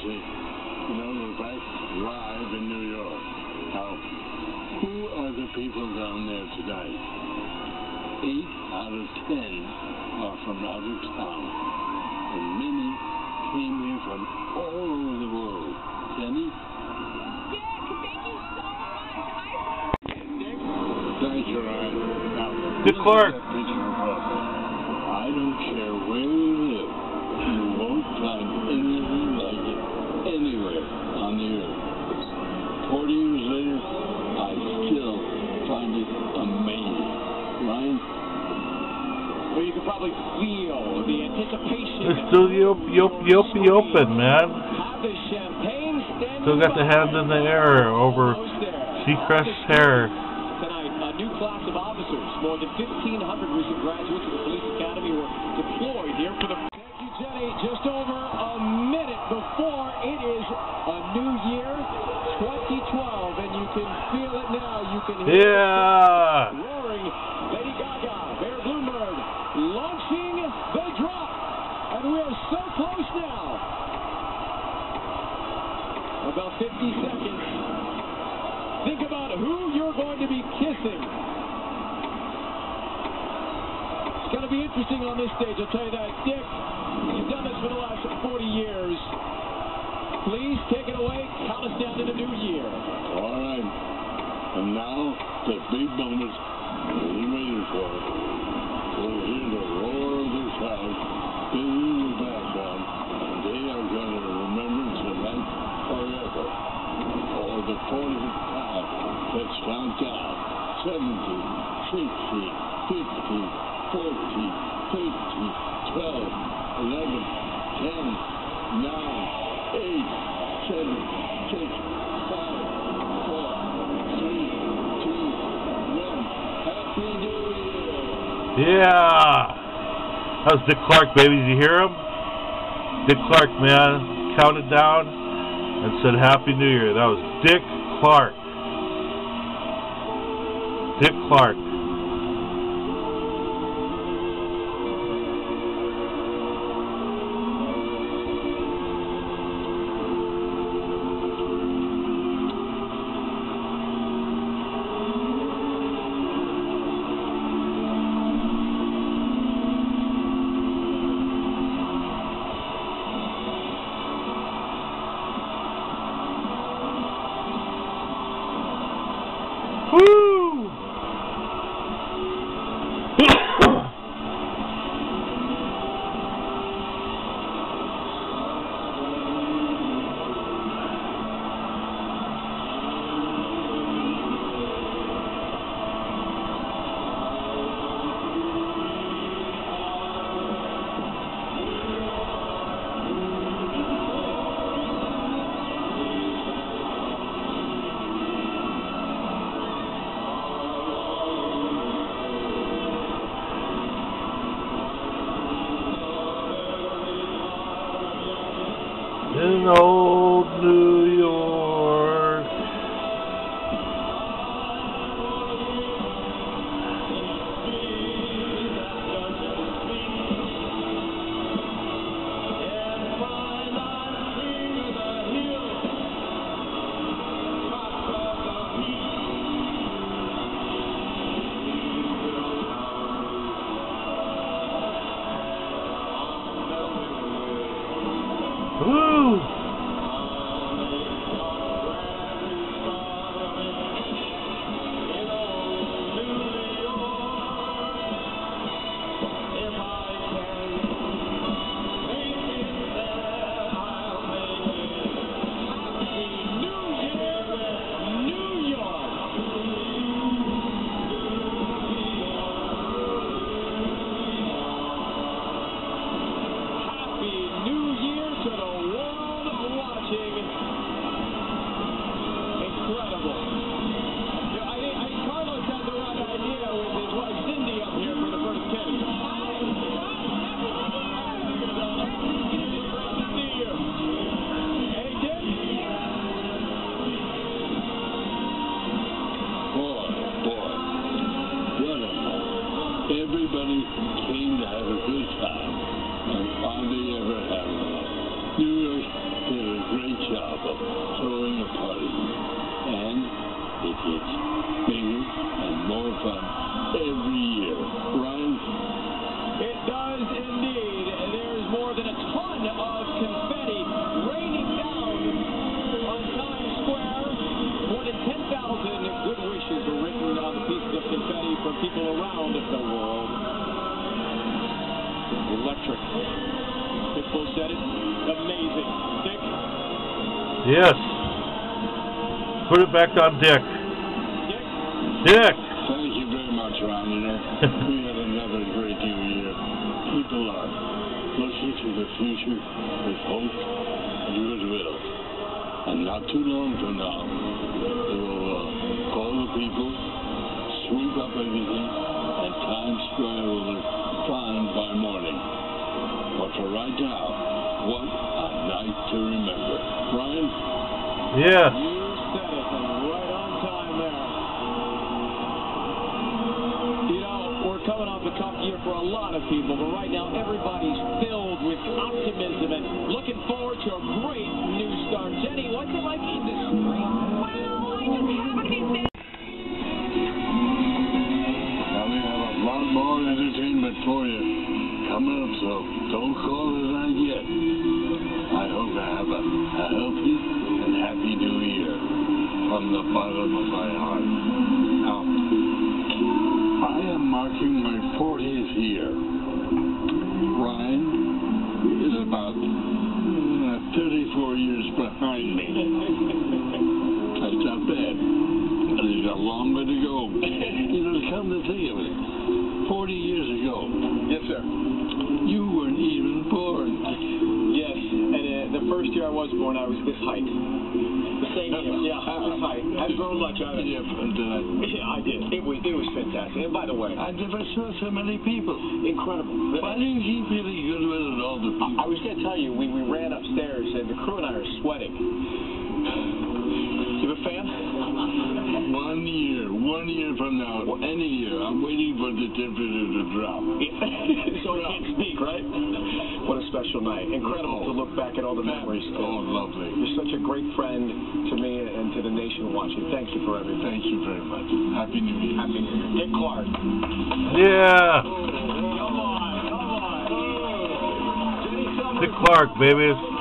see. We're back live in New York. Now, who are the people down there tonight? 8 out of 10 are from out of town. And many came here from all over the world. Jenny? Dick, thank you so much. Dick? Thank you, Ryan. Now, Dick Clark. I don't care where you live. You won't find anything like it anywhere on the earth. 40 years later, I still find it amazing. Ryan? Well, you can probably feel the anticipation. It's still the open, man. Have the champagne standing Still got the hands in the air over Seacrest's hair. Tonight, a new class of officers. More than 1,500 recent graduates of the police academy were deployed here for the... Thank you, Jenny. Just over a minute before it is a new year, 2012, and you can feel it now. You can hear it roaring. Lady Gaga, Bear Bloomberg, launching the drop, and we are so close now. About 50 seconds. Think about who you're going to be kissing. It's going to be interesting on this stage, I'll tell you that. Dick, you've done this for the last 40 years. Please take it away. Count us down to the new year. All right. And now, the big moment that you waited for. We'll hear the roar of the crowd in the background, and they are going to remember tonight forever. For the 40th time, let's count down. 70, 60, 50, 40, 30, 12, 11, 10, 9, 8, 7, 6, 5, 4, 3, 2, 1. Happy New Year! Yeah! That was Dick Clark, baby. Did you hear him? Dick Clark, man. Counted down and said Happy New Year. That was Dick Clark. Dick Clark. Woo! In old New York. Woo! Happy New Year to the world job of throwing a party. And it gets bigger and more fun every year. Ryan? It does indeed. There's more than a ton of confetti raining down on Times Square. More than 10,000 good wishes were written on the pieces of confetti from people around the world. Electric. Pitbull said it. Amazing. Dick? Yes. Put it back on Dick. Dick! Thank you very much, Ryan. You know, we had another great new year. People are looking to the future with hope and goodwill. And not too long from now, they will call the people, sweep up everything, and Times Square will look fine by morning. But for right now, what a night to remember. Ryan? Yes. You said it, and right on time there. You know, we're coming off a tough year for a lot of people, but right now everybody's filled with optimism and looking forward to a great new start. Jenny, what's it like in the spring? Well, I just haven't been. Now we have a lot more entertainment for you coming up, so don't call it out yet. I hope to have a healthy and happy new year from the bottom of my heart. Now, I am marking my 40th year. Ryan is about 34 years behind me. That's not bad. There's a long way to go. You know, come to think of it, 40 years ago. Yes, sir. You weren't even born. Yes, and the first year I was born, I was this height. The same year. Yeah, this height. I've grown much out of it. Yeah, I did. It was fantastic. And by the way, I never saw so many people. incredible. Why do you keep feeling good with it all the people? I was going to tell you, we ran upstairs, and the crew and I are sweating. You a fan? 1 year from now, any year, I'm waiting for the temperature to drop. So it can't speak, right? What a special night. Incredible to look back at all the memories. Oh, lovely. You're such a great friend to me and to the nation watching. Thank you for everything. Thank you very much. Happy New Year. Happy New Year. Dick Clark. Yeah. Come on. Dick Clark, baby.